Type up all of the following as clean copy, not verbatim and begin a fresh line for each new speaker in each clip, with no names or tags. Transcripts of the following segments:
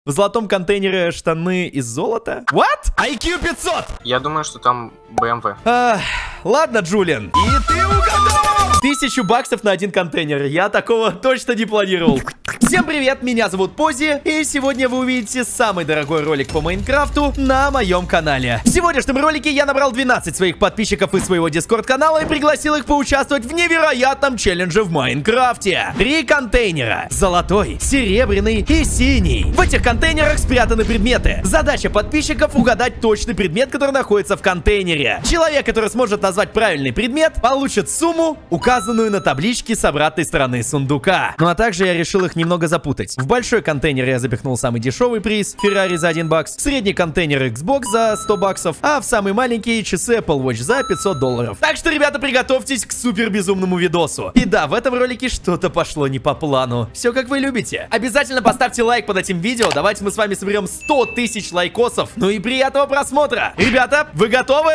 В золотом контейнере штаны из золота? What? IQ 500!
Я думаю, что там BMW.
Ладно, Джулиан. И ты угадал! 1000 баксов на один контейнер. Я такого точно не планировал. Всем привет, меня зовут Пози, и сегодня вы увидите самый дорогой ролик по Майнкрафту на моем канале. В сегодняшнем ролике я набрал 12 своих подписчиков из своего Дискорд-канала и пригласил их поучаствовать в невероятном челлендже в Майнкрафте. 3 контейнера. Золотой, серебряный и синий. В этих контейнерах спрятаны предметы. Задача подписчиков угадать точный предмет, который находится в контейнере. Человек, который сможет назвать правильный предмет, получит сумму, указанную на табличке с обратной стороны сундука. Ну а также я решил их немного запутать. В большой контейнер я запихнул самый дешевый приз, Ferrari за 1 бакс, в средний контейнер Xbox за 100 баксов, а в самый маленький часы Apple Watch за 500 долларов. Так что, ребята, приготовьтесь к супер безумному видосу. И да, в этом ролике что-то пошло не по плану. Все как вы любите. Обязательно поставьте лайк под этим видео, давайте мы с вами соберем 100 тысяч лайкосов. Ну и приятного просмотра. Ребята, вы готовы?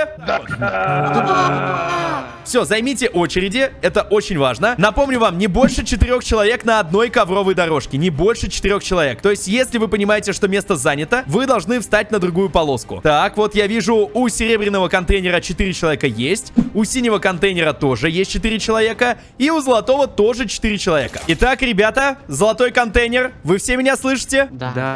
Да. Все, займите очереди, это очень важно. Напомню вам, не больше 4 человек на одной ковровой дорожке, не больше 4 человек. То есть, если вы понимаете, что место занято, вы должны встать на другую полоску. Так, вот я вижу, у серебряного контейнера 4 человека есть, у синего контейнера тоже есть 4 человека, и у золотого тоже 4 человека. Итак, ребята, золотой контейнер, вы все меня слышите?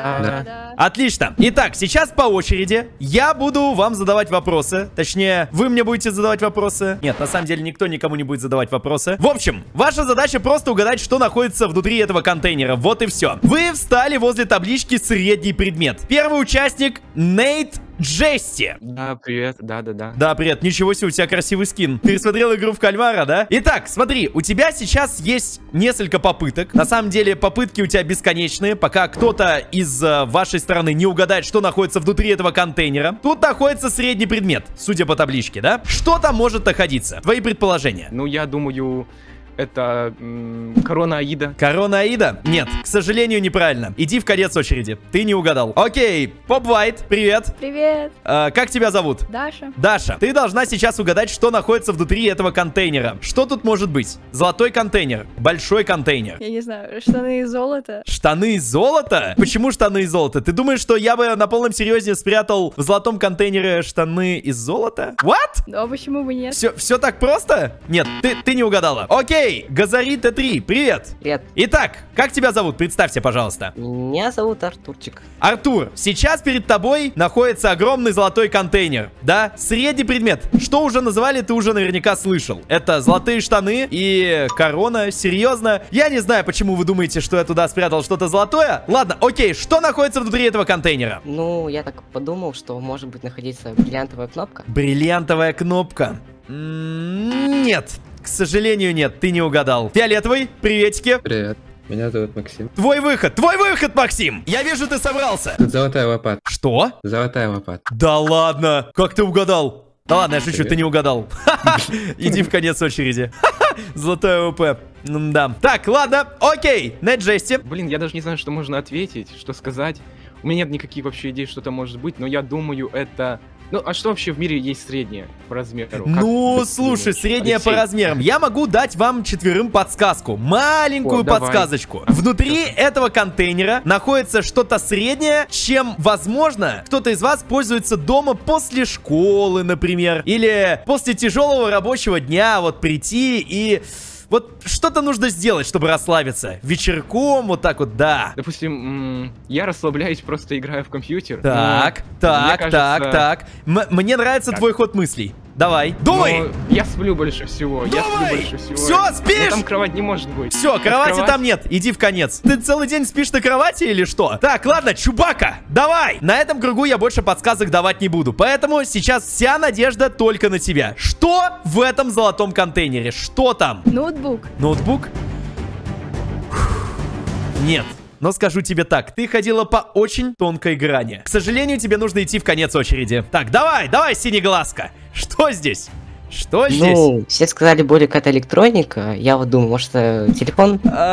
Да.
Отлично. Итак, сейчас по очереди я буду вам задавать вопросы. Точнее, вы мне будете задавать вопросы. Нет, на самом деле никто никому не будет задавать вопросы. В общем, ваша задача просто угадать, что находится внутри этого контейнера. Вот и все. Вы встали возле таблички «Средний предмет». Первый участник Нейт Джести.
Да, привет, да.
Да, привет, ничего себе, у тебя красивый скин. Ты смотрел игру в кальмара, да? Итак, смотри, у тебя сейчас есть несколько попыток. На самом деле, попытки у тебя бесконечные, пока кто-то из вашей стороны не угадает, что находится внутри этого контейнера. Тут находится средний предмет, судя по табличке, да? Что там может находиться? Твои предположения?
Ну, я думаю, это корона Аида.
Корона Аида? Нет, к сожалению, неправильно. Иди в конец очереди. Ты не угадал. Окей, Поп Вайт, привет.
Привет.
Как тебя зовут?
Даша.
Даша, ты должна сейчас угадать, что находится внутри этого контейнера. Что тут может быть? Золотой контейнер, большой контейнер.
Я не знаю, штаны из золота.
Штаны из золота? Почему штаны из золота? Ты думаешь, что я бы на полном серьезе спрятал в золотом контейнере штаны из золота? What?
Ну а почему бы нет?
Все так просто? Нет, ты не угадала. Окей, Газари Т3, привет.
Привет.
Итак, как тебя зовут? Представься, пожалуйста.
Меня зовут Артурчик.
Артур, сейчас перед тобой находится огромный золотой контейнер, да? Средний предмет. Что уже называли, ты уже наверняка слышал. Это золотые штаны и корона. Серьезно? Я не знаю, почему вы думаете, что я туда спрятал что-то золотое. Ладно, окей, что находится внутри этого контейнера?
Ну, я так подумал, что может быть находиться бриллиантовая кнопка.
Бриллиантовая кнопка. Нет. К сожалению, нет, ты не угадал. Фиолетовый, приветики.
Привет, меня зовут Максим.
Твой выход, Максим. Я вижу, ты собрался.
Тут золотая лопата.
Что?
Золотая лопата.
Да ладно, как ты угадал? Да ладно, я шучу,
Привет.
ты не угадал. Иди в конец очереди. Золотая ОП. Да. Так, ладно, окей, Нейт Джести.
Блин, я даже не знаю, что можно ответить, что сказать. У меня нет никаких вообще идей, что это может быть, но я думаю, это... Ну, а что вообще в мире есть среднее по размеру? Как
Ну,
ты
слушай,
думаешь,
средняя по
Алексей?
размерам. Я могу дать вам 4 подсказку. Маленькую
О, давай.
подсказочку. Внутри этого контейнера находится что-то среднее, чем, возможно, кто-то из вас пользуется дома после школы, например. Или после тяжелого рабочего дня вот прийти и... Вот что-то нужно сделать, чтобы расслабиться. Вечерком, вот так вот, да.
Допустим, я расслабляюсь, просто играю в компьютер.
Так,
но
так,
мне
так,
кажется,
так. Мне нравится твой ход мыслей. Давай. Думай!
но я сплю больше всего. Я сплю
Давай!
больше всего.
Всё,
Но
спишь?
там кровать не может быть.
Все, кровати
Кровать?
там нет, иди в конец. Ты целый день спишь на кровати или что? Так, ладно, Чубака, давай. На этом кругу я больше подсказок давать не буду, поэтому сейчас вся надежда только на тебя. Что в этом золотом контейнере? Что там?
Ноутбук.
Ноутбук? Нет. Но скажу тебе так, ты ходила по очень тонкой грани. К сожалению, тебе нужно идти в конец очереди. Так, давай, синеглазка. Что здесь? Что здесь?
Ну, все сказали более какая-то электроника. Я вот думаю, может, телефон?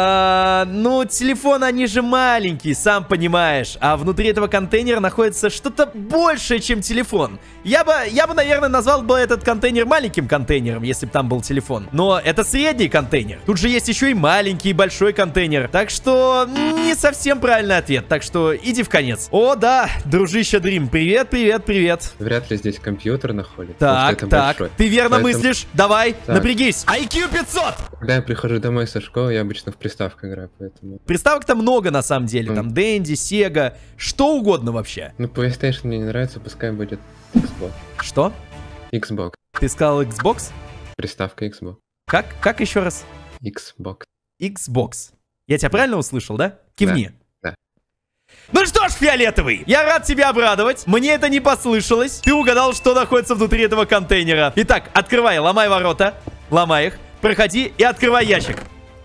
Ну, телефон, они же маленькие, сам понимаешь. А внутри этого контейнера находится что-то большее, чем телефон. Я бы, наверное, назвал бы этот контейнер маленьким контейнером, если бы там был телефон. Но это средний контейнер. Тут же есть еще и маленький, и большой контейнер. Так что не совсем правильный ответ. Так что иди в конец. О, да, дружище Дрим, привет, привет, привет.
Вряд ли здесь компьютер находится. потому что
Так,
это
так,
большой.
ты верно
Поэтому,
мыслишь. Давай,
Так.
напрягись. IQ 500!
Когда я прихожу домой со школы, я обычно в приставку играю, поэтому...
Приставок-то много на самом деле. Там Dendy, Sega, что угодно вообще.
Ну, PlayStation мне не нравится, пускай будет Xbox.
Что?
Xbox.
Ты сказал Xbox?
Приставка Xbox.
Как еще раз?
Xbox.
Xbox. Я тебя правильно услышал, да? Кивни.
Да.
Ну что ж, фиолетовый, я рад тебя обрадовать. Мне это не послышалось. Ты угадал, что находится внутри этого контейнера. Итак, открывай, ломай ворота. Ломай их. Проходи и открывай ящик.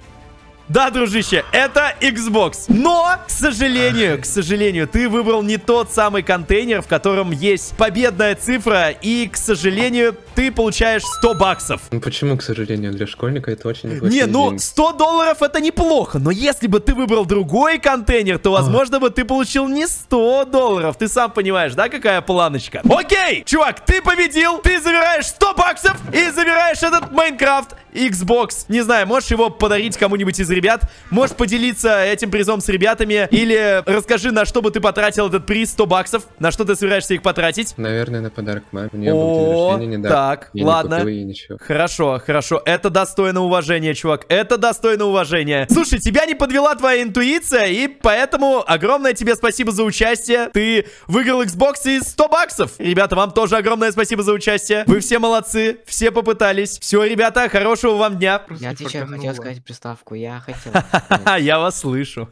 Да, дружище, это Xbox. Но, к сожалению, ты выбрал не тот самый контейнер, в котором есть победная цифра. И, к сожалению, ты получаешь 100 баксов.
Ну почему, к сожалению, для школьника это очень неплохие
Не, ну
деньги.
100 долларов это неплохо, но если бы ты выбрал другой контейнер, то, возможно, бы ты получил не 100 долларов. Ты сам понимаешь, да, какая планочка? Окей, чувак, ты победил, ты забираешь 100 баксов и забираешь этот Майнкрафт Xbox. Не знаю, можешь его подарить кому-нибудь из ребят, можешь поделиться этим призом с ребятами, или расскажи, на что бы ты потратил этот приз 100 баксов, на что ты собираешься их потратить.
Наверное, на подарок маме. У нее был день рождения недавно.
Так,
Я
ладно.
не купил ей ничего.
Хорошо, хорошо. Это достойно уважения, чувак. Это достойно уважения. Слушай, тебя не подвела твоя интуиция, и поэтому огромное тебе спасибо за участие. Ты выиграл Xbox и 100 баксов. Ребята, вам тоже огромное спасибо за участие. Вы все молодцы, все попытались. Все, ребята, хорошего вам дня.
Я отвечаю, хотел
фартануло.
сказать приставку. Я хотел.
Ха-ха, я вас слышу.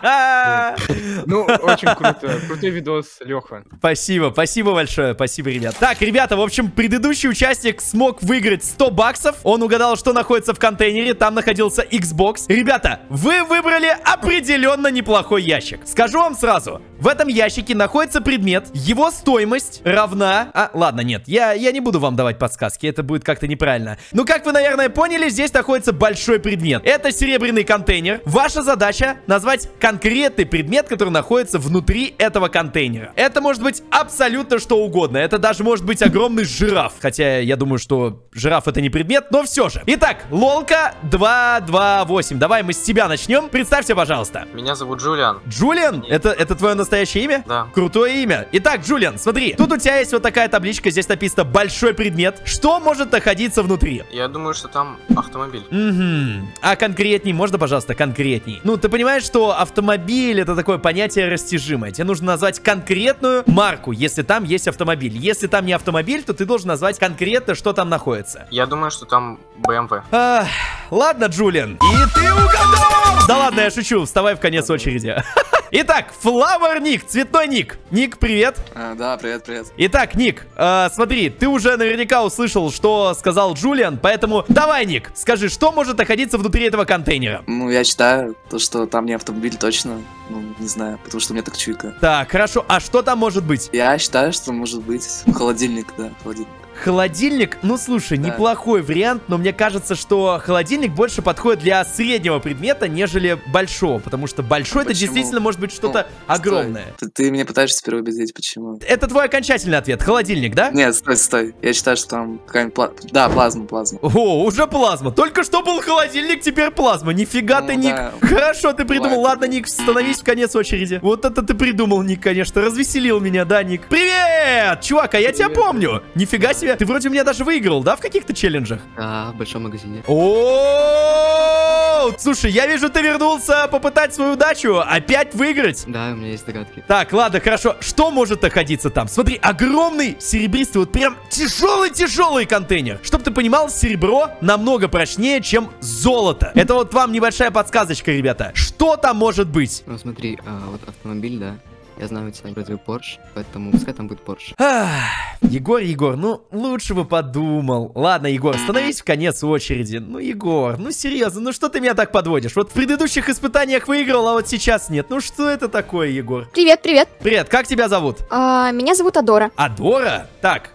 Ну, очень круто. Крутой видос, Леха.
Спасибо, спасибо большое, спасибо, ребят. Так, ребята, в общем, предыдущий участник смог выиграть 100 баксов. Он угадал, что находится в контейнере, там находился Xbox. Ребята, вы выбрали определенно неплохой ящик. Скажу вам сразу, в этом ящике находится предмет, его стоимость равна... ладно, нет, я не буду вам давать подсказки, это будет как-то неправильно. Ну, как вы, наверное, поняли, здесь находится большой предмет. Это серебряный контейнер. Ваша задача назвать конкретный предмет, который находится внутри этого контейнера. Это может быть абсолютно что угодно. Это даже может быть огромный жираф. Хотя я думаю, что жираф это не предмет, но все же. Итак, Лолка 228. Давай мы с тебя начнем. Представься, пожалуйста.
Меня зовут Джулиан.
Джулиан? Это твое настоящее имя?
Да.
Крутое имя. Итак, Джулиан, смотри. Тут у тебя есть вот такая табличка. Здесь написано большой предмет. Что может находиться внутри?
Я думаю, что там автомобиль.
Угу. А конкретней, можно, пожалуйста, конкретней? Ну, ты понимаешь, что автомобиль это такое понятие растяжимое. Тебе нужно назвать конкретную марку, если там есть автомобиль. Если там не автомобиль, то ты должен назвать конкретно, что там находится.
Я думаю, что там BMW.
Ладно, Джулиан. И ты угадал! Да ладно, я шучу. Вставай в конец очереди. Итак, Flower Ник, цветной ник. Ник, привет.
Да, привет, привет.
Итак, Ник, смотри, ты уже наверняка услышал, что сказал Джулиан, поэтому давай, Ник, скажи, что может находиться внутри этого контейнера?
Ну, я считаю, то, что там не автомобиль точно. Ну, не знаю, потому что у меня так чуйка.
Так, хорошо, а что там может быть?
Я считаю, что может быть холодильник, да, холодильник.
Холодильник, ну слушай,
Да.
неплохой вариант, но мне кажется, что холодильник больше подходит для среднего предмета, нежели большого, потому что большой это
Почему?
действительно может быть что-то
Ну,
огромное.
Стой. Ты меня пытаешься переубедить, почему?
Это твой окончательный ответ, холодильник, да?
Нет, стой. Я считаю, что там какая-нибудь Да, плазма.
О, уже плазма. Только что был холодильник, теперь плазма. Нифига
Ну
ты, Ник.
да.
Хорошо ты придумал.
Бывает
Ладно,
такое.
Ник, становись в конец очереди. Вот это ты придумал, Ник, конечно. Развеселил меня, да, Ник? Привет! Чувак, а я тебя помню. Нифига себе. Ты вроде у меня даже выиграл, да, в каких-то челленджах?
Да, в большом магазине.
О, слушай, я вижу, ты вернулся попытать свою удачу. Опять выиграть.
Да, у меня есть догадки.
Так, ладно, хорошо. Что может находиться там? Смотри, огромный серебристый, вот прям тяжелый контейнер. Чтоб ты понимал, серебро намного прочнее, чем золото. Это вот вам небольшая подсказочка, ребята. Что там может быть?
Ну, смотри, вот автомобиль, да. Я знаю, у тебя вроде Porsche, поэтому пускай там будет Porsche.
Егор, ну лучше бы подумал. Ладно, Егор, становись в конец очереди. Ну, Егор, ну серьезно, ну что ты меня так подводишь? Вот в предыдущих испытаниях выиграл, а вот сейчас нет. Ну что это такое, Егор?
Привет, привет.
Привет, как тебя зовут?
Меня зовут Адора.
Адора? Так,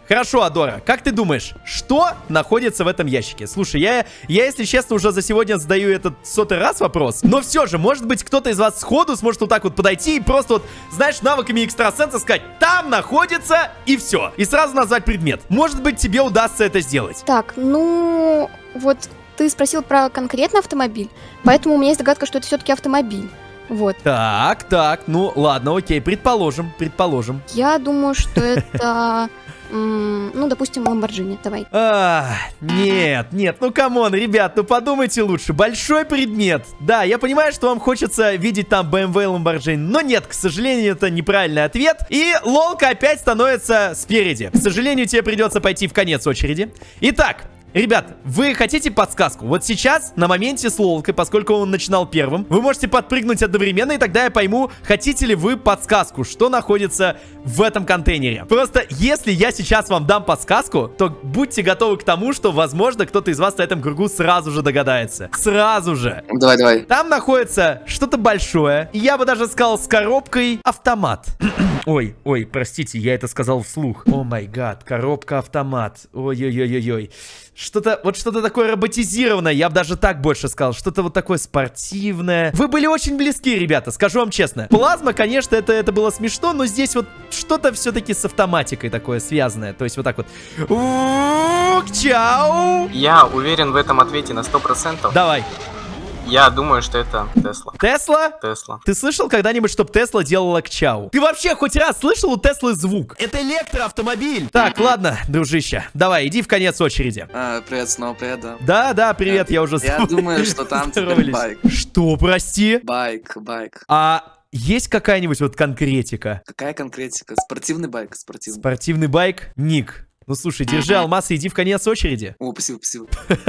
Хорошо, Адора, как ты думаешь, что находится в этом ящике? Слушай, я если честно, уже за сегодня задаю этот 100-й раз вопрос. Но все же, может быть, кто-то из вас сходу сможет вот так вот подойти и просто вот, знаешь, навыками экстрасенса сказать, там находится, и все. И сразу назвать предмет. Может быть, тебе удастся это сделать.
Так, ну, вот ты спросил про конкретный автомобиль, поэтому у меня есть догадка, что это все-таки автомобиль. Вот.
Так, ну ладно, окей, предположим.
Я думаю, что это, ну, допустим, Lamborghini. Давай.
Нет, ну камон, ребят, ну подумайте лучше. Большой предмет. Да, я понимаю, что вам хочется видеть там BMW и Lamborghini, но нет, к сожалению, это неправильный ответ. И лолка опять становится спереди. К сожалению, тебе придется пойти в конец очереди. Итак, ребят, вы хотите подсказку? Вот сейчас, на моменте с лолкой, поскольку он начинал первым, вы можете подпрыгнуть одновременно, и тогда я пойму, хотите ли вы подсказку, что находится в этом контейнере. Просто, если я сейчас вам дам подсказку, то будьте готовы к тому, что, возможно, кто-то из вас на этом кругу сразу же догадается. Сразу же.
Давай.
Там находится что-то большое, я бы даже сказал с коробкой автомат. Ой, простите, я это сказал вслух. О май гад, коробка-автомат. Ой-ой-ой-ой-ой. Что-то такое роботизированное, я бы даже так больше сказал. Что-то вот такое спортивное. Вы были очень близки, ребята, скажу вам честно. Плазма, конечно, это было смешно, но здесь вот что-то все-таки с автоматикой такое связанное. То есть вот так вот. Чау!
Я уверен в этом ответе на 100%.
Давай.
Я думаю, что это Тесла.
Тесла?
Тесла.
Ты слышал когда-нибудь, чтоб Тесла делала кчау? Ты вообще хоть раз слышал у Теслы звук? Это электроавтомобиль. Так, ладно, дружище, давай, иди в конец очереди.
Привет, снова привет, да.
Да, привет, я уже
Я думаю, что там теперь байк.
Что, прости?
Байк.
А есть какая-нибудь вот конкретика?
Какая конкретика? Спортивный байк, спортивный.
Спортивный байк? Ник. Ну слушай, держи алмаз и иди в конец очереди.
О, спасибо.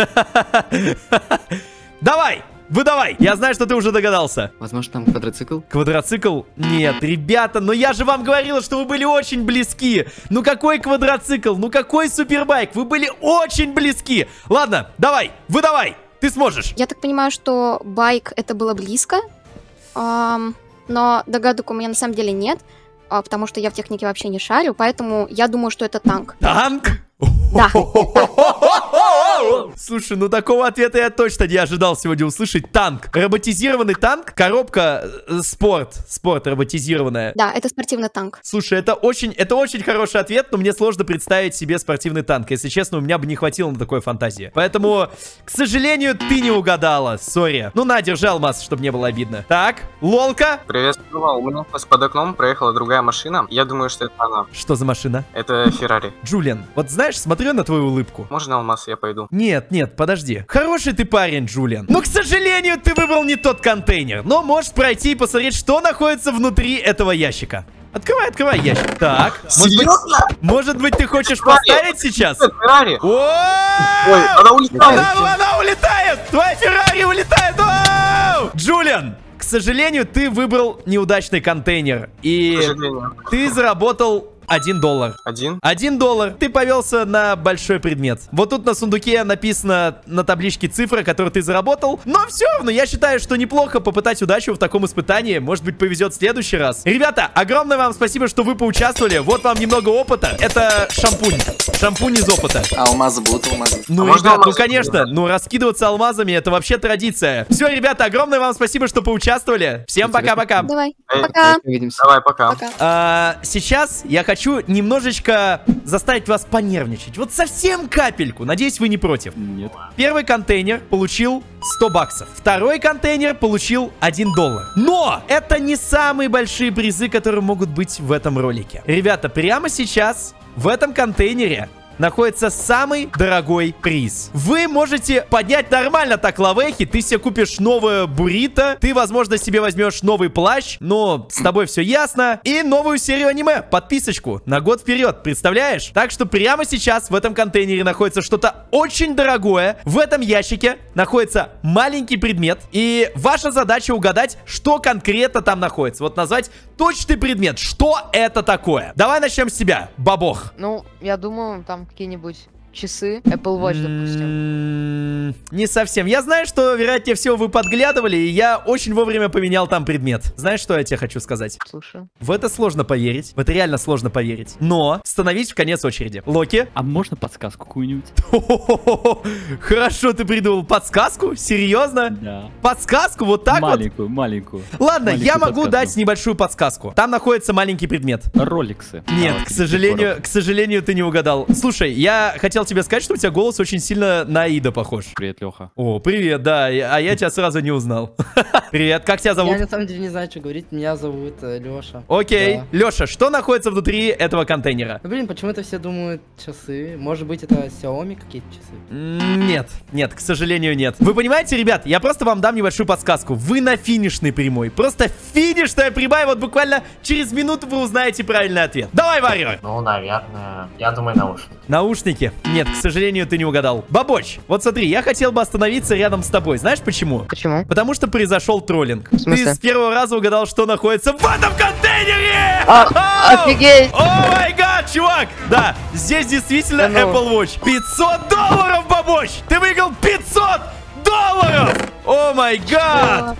Давай! Выдавай! Я знаю, что ты уже догадался.
Возможно, там квадроцикл?
Квадроцикл? Нет, ребята, но я же вам говорила, что вы были очень близки. Ну какой квадроцикл? Ну какой супербайк? Вы были очень близки. Ладно, давай, выдавай. Ты сможешь.
Я так понимаю, что байк это было близко, но догадок у меня на самом деле нет, потому что я в технике вообще не шарю, поэтому я думаю, что это танк.
Танк?
Да.
Слушай, ну такого ответа я точно не ожидал сегодня услышать. Танк. Роботизированный танк. Коробка спорт роботизированная.
Да, это спортивный танк.
Слушай, это очень хороший ответ, но мне сложно представить себе спортивный танк. Если честно, у меня бы не хватило на такой фантазии. Поэтому, к сожалению, ты не угадала. Сори. Ну на, держи алмаз, чтобы не было обидно. Так, лолка.
Приветствую. У меня под окном проехала другая машина. Я думаю, что это она.
Что за машина?
Это Феррари.
Джулиан, вот знаешь, смотрю на твою улыбку.
Можно алмаз, я пойду?
Нет, подожди. Хороший ты парень, Джулиан. Но, к сожалению, ты выбрал не тот контейнер. Но можешь пройти и посмотреть, что находится внутри этого ящика. Открывай ящик. Так. Может быть, ты хочешь поставить сейчас?
Феррари.
Ой,
она улетает.
Она улетает. Твоя Феррари улетает. Джулиан, к сожалению, ты выбрал неудачный контейнер. И ты заработал $1. $1. Ты повелся на большой предмет. Вот тут на сундуке написано на табличке цифра, которую ты заработал. Но все равно, я считаю, что неплохо попытать удачу в таком испытании. Может быть, повезет в следующий раз. Ребята, огромное вам спасибо, что вы поучаствовали. Вот вам немного опыта. Это шампунь. Шампунь из опыта.
Алмазы будут, алмазы.
Ну, ребят, ну конечно. Ну, раскидываться алмазами, это вообще традиция. Все, ребята, огромное вам спасибо, что поучаствовали. Всем пока-пока.
Давай, пока.
Увидимся.
Давай, пока.
Сейчас я хочу немножечко заставить вас понервничать. Вот совсем капельку. Надеюсь, вы не против.
Нет.
Первый контейнер получил $100. Второй контейнер получил $1. Но это не самые большие призы, которые могут быть в этом ролике. Ребята, прямо сейчас в этом контейнере находится самый дорогой приз. Вы можете поднять нормально так лавехи. Ты себе купишь новую буррито. Ты, возможно, себе возьмешь новый плащ. Но с тобой все ясно. И новую серию аниме. Подписочку на год вперед. Представляешь? Так что прямо сейчас в этом контейнере находится что-то очень дорогое. В этом ящике находится маленький предмет. И ваша задача угадать, что конкретно там находится. Вот назвать точный предмет. Что это такое? Давай начнем с тебя, Бабох.
Ну, я думаю, там какие-нибудь часы, Apple Watch, допустим.
Не совсем. Я знаю, что, вероятнее всего, вы подглядывали, и я очень вовремя поменял там предмет. Знаешь, что я тебе хочу сказать?
Слушаю.
В это сложно поверить. В это реально сложно поверить. Но становись в конец очереди. Локи?
А можно подсказку какую-нибудь?
Хорошо, ты придумал подсказку? Серьезно?
Да.
Подсказку? Вот так
Маленькую,
вот?
маленькую.
Ладно,
Маленькую
я могу
подсказку.
дать небольшую подсказку. Там находится маленький предмет.
Роликсы.
Нет, к сожалению, ты не угадал. Слушай, я хотел тебе сказать, что у тебя голос очень сильно на Аида похож.
Привет, Леха.
О, привет, да, а я тебя сразу не узнал. Привет, как тебя зовут?
Я на самом деле не знаю, что говорить. Меня зовут Леша.
Окей, Леша, что находится внутри этого контейнера?
Ну, блин, почему-то все думают часы. Может быть, это Xiaomi какие-то часы?
Нет, к сожалению, нет. Вы понимаете, ребят, я просто вам дам небольшую подсказку. Вы на финишной прямой. Просто финишная прямая, вот буквально через минуту вы узнаете правильный ответ. Давай, Варю!
Ну, наверное, я думаю, наушники.
Наушники? Нет, к сожалению, ты не угадал. Бабоч, вот смотри, я хотел бы остановиться рядом с тобой. Знаешь почему?
Почему?
Потому что произошел троллинг.
В смысле?
Ты с первого раза угадал, что находится в этом контейнере!
Офигеть!
О май гад, чувак! Да, здесь действительно
Да ну.
Apple Watch. $500, Бабоч! Ты выиграл $500! О май гад!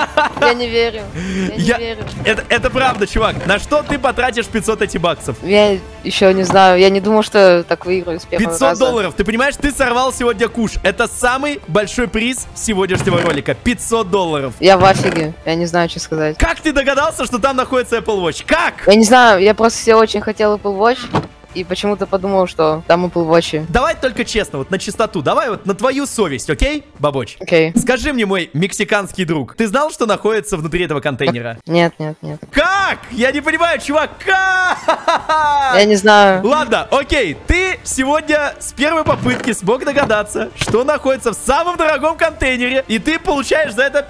Я не верю. Я не верю.
Это правда, чувак. На что ты потратишь 500 этих баксов?
Я еще не знаю. Я не думал, что так выиграю с первого раза.
$500. Ты понимаешь, ты сорвал сегодня куш. Это самый большой приз сегодняшнего ролика. $500.
Я в афиге. Я не знаю, что сказать.
Как ты догадался, что там находится Apple Watch? Как?
Я не знаю. Я просто все очень хотел Apple Watch. И почему-то подумал, что там Apple Watch.
Давай только честно, вот на чистоту. Давай вот на твою совесть, окей, Бабоч?
Окей.
Скажи мне, мой мексиканский друг, ты знал, что находится внутри этого контейнера?
Нет.
Как? Я не понимаю, чувак, как?
Я не знаю.
Ладно, окей, ты сегодня с первой попытки смог догадаться, что находится в самом дорогом контейнере, и ты получаешь за это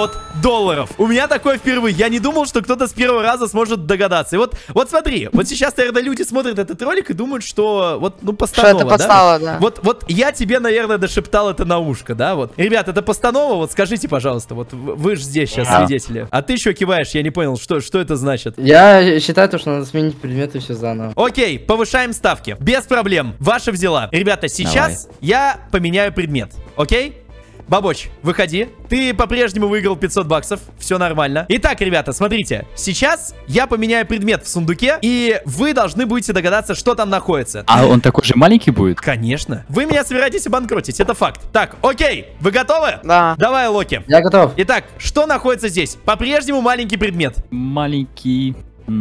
$500. У меня такое впервые. Я не думал, что кто-то с первого раза сможет догадаться. И вот смотри, вот сейчас, наверное, люди смотрят этот ролик и думают, что вот, ну, постанова,
что это подстава, да?
Вот я тебе, наверное, дошептал это на ушко, да, вот. Ребят, это постанова, вот скажите, пожалуйста, вот вы же здесь сейчас свидетели. А ты еще киваешь, я не понял, что это значит.
Я считаю, что надо сменить предметы все заново.
Окей, повышаем ставки. Без проблем. Ваши взяла. Ребята, сейчас я поменяю предмет. Окей? Бабоч, выходи. Ты по-прежнему выиграл 500 баксов. Все нормально. Итак, ребята, смотрите. Сейчас я поменяю предмет в сундуке, и вы должны будете догадаться, что там находится.
А он такой же маленький будет?
Конечно. Вы меня собираетесь обанкротить, это факт. Так, окей. Вы готовы?
Да.
Давай, Локи.
Я готов.
Итак, что находится здесь? По-прежнему маленький предмет.
Маленький...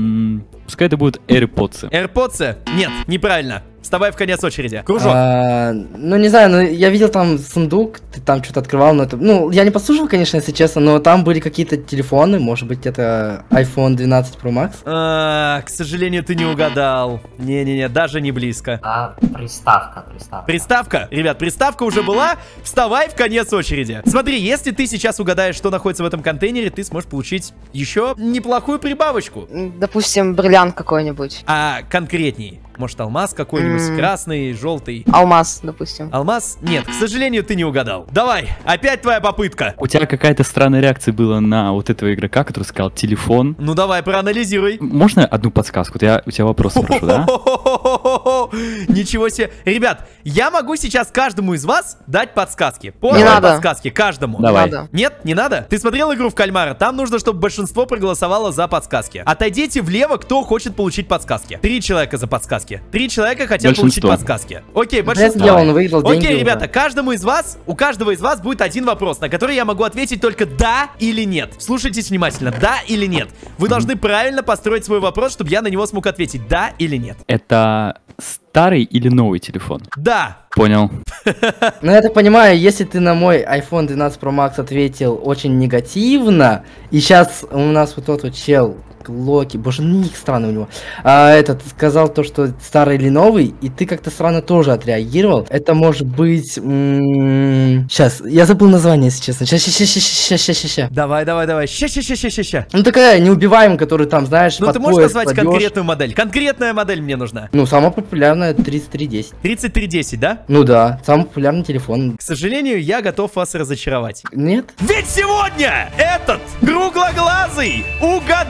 Пускай это будут AirPods.
AirPods? Нет, неправильно. Вставай в конец очереди. Кружок.
Ну, не знаю, но я видел там сундук, ты там что-то открывал, но это... Ну, я не послушал, конечно, если честно, но там были какие-то телефоны, может быть, это iPhone 12 Pro Max.
К сожалению, ты не угадал. Не-не-не, даже не близко.
Приставка.
Приставка? Ребят, приставка уже была. Вставай в конец очереди. Смотри, если ты сейчас угадаешь, что находится в этом контейнере, ты сможешь получить еще неплохую прибавочку.
Допустим, бриллиант какой-нибудь.
А конкретней? Может, алмаз какой-нибудь, красный, желтый?
Алмаз, допустим.
Алмаз? Нет, к сожалению, ты не угадал. Давай, опять твоя попытка.
У тебя какая-то странная реакция была на вот этого игрока, который сказал телефон.
Ну давай, проанализируй.
Можно одну подсказку? Я у тебя вопрос спрошу, да?
Ничего себе. Ребят, я могу сейчас каждому из вас дать подсказки.
Не надо.
Подсказки каждому.
Давай.
Не надо.
Нет, не надо? Ты смотрел игру в кальмара? Там нужно, чтобы большинство проголосовало за подсказки. Отойдите влево, кто хочет получить подсказки. 3 человека за подсказки. 3 человека хотят получить подсказки. Окей, большинство. Окей, ребята, у каждого из вас будет один вопрос, на который я могу ответить только да или нет. Слушайтесь внимательно, да или нет. Вы должны правильно построить свой вопрос, чтобы я на него смог ответить, да или нет.
Это старый или новый телефон?
Да.
Понял.
Ну, я так понимаю, если ты на мой iPhone 12 Pro Max ответил очень негативно, и сейчас у нас вот тот вот чел, Локи, боже, ник странный у него, этот сказал то, что старый или новый, и ты как-то странно тоже отреагировал. Это может быть... Сейчас, я забыл название, если честно. Сейчас.
Давай. Ща.
Ну, такая неубиваемая, которую там, знаешь,
ну,
под
ты можешь
пояс
назвать
кладешь.
конкретную модель? Конкретная модель мне нужна.
Ну, самая популярная 3310.
3310, да?
Ну да, самый популярный телефон.
К сожалению, я готов вас разочаровать.
Нет?
Ведь сегодня этот круглоглазый угадал,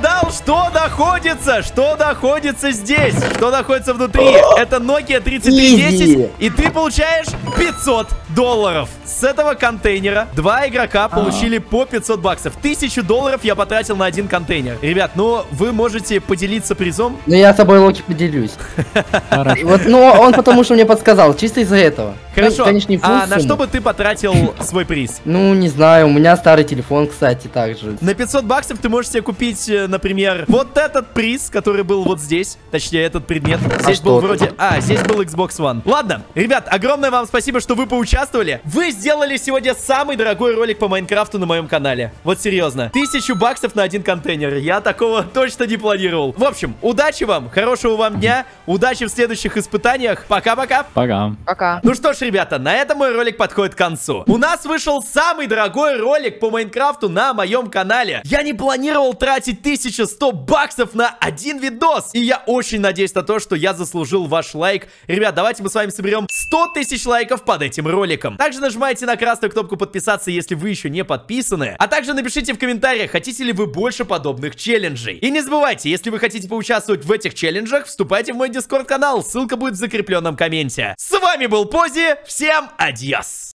Что находится? Что находится здесь? Что находится внутри? Это Nokia 3310,
Изи.
и ты получаешь $500. С этого контейнера 2 игрока получили по $500. $1000 я потратил на один контейнер. Ребят, ну вы можете поделиться призом.
Ну я с тобой, Локи, поделюсь.
Хорошо.
Вот, ну он потому что мне подсказал, чисто из-за этого.
Хорошо,
Конечно, не
а
full
на
сумму.
что бы ты потратил свой приз?
Ну, не знаю, у меня старый телефон, кстати, также.
На $500 ты можешь себе купить, например, вот этот приз, который был вот здесь. Точнее, этот предмет. Здесь был
что
вроде... здесь был Xbox One. Ладно, ребят, огромное вам спасибо, что вы поучаствовали. Вы сделали сегодня самый дорогой ролик по Майнкрафту на моем канале. Вот серьезно. $1000 на один контейнер. Я такого точно не планировал. В общем, удачи вам, хорошего вам дня. Удачи в следующих испытаниях. Пока-пока.
Пока.
Пока.
Ну что ж, ребята, на этом мой ролик подходит к концу. У нас вышел самый дорогой ролик по Майнкрафту на моем канале. Я не планировал тратить $1100 на один видос. И я очень надеюсь на то, что я заслужил ваш лайк. Ребят, давайте мы с вами соберем 100 тысяч лайков под этим роликом. Также нажимайте на красную кнопку подписаться, если вы еще не подписаны. А также напишите в комментариях, хотите ли вы больше подобных челленджей. И не забывайте, если вы хотите поучаствовать в этих челленджах, вступайте в мой дискорд канал. Ссылка будет в закрепленном комменте. С вами был Пози. Всем адьос.